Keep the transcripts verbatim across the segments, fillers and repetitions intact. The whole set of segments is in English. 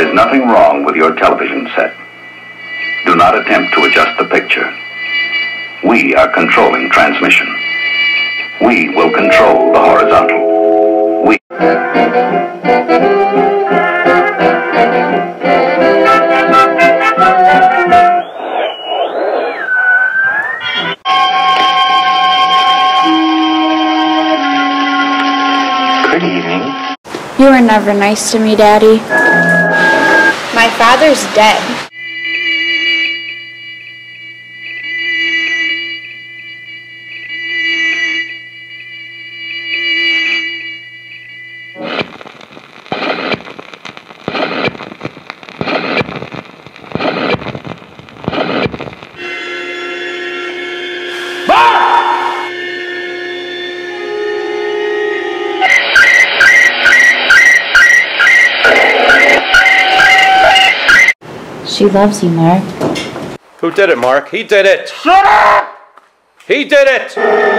is nothing wrong with your television set. Do not attempt to adjust the picture. We are controlling transmission. We will control the horizontal. We... Good evening. You were never nice to me, Daddy. My father's dead. She loves you, Mark. Who did it, Mark? He did it! Shut up! He did it!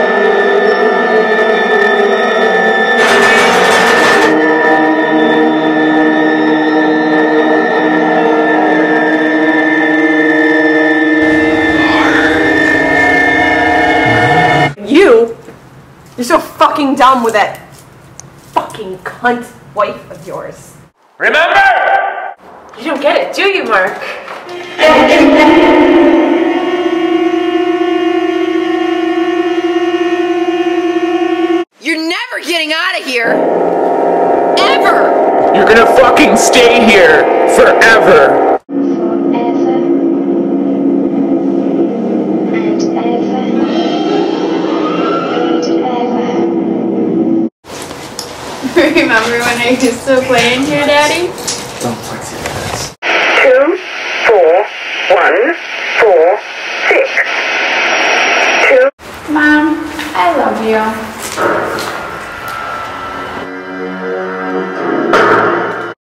You? You're so fucking dumb with that fucking cunt wife of yours. Remember! You don't get it, do you, Mark? You're never getting out of here! Ever! You're gonna fucking stay here forever! Remember when I used to play in here, Daddy? Don't flex your ass. Two, four, one, four, six. Two. Mom, I love you.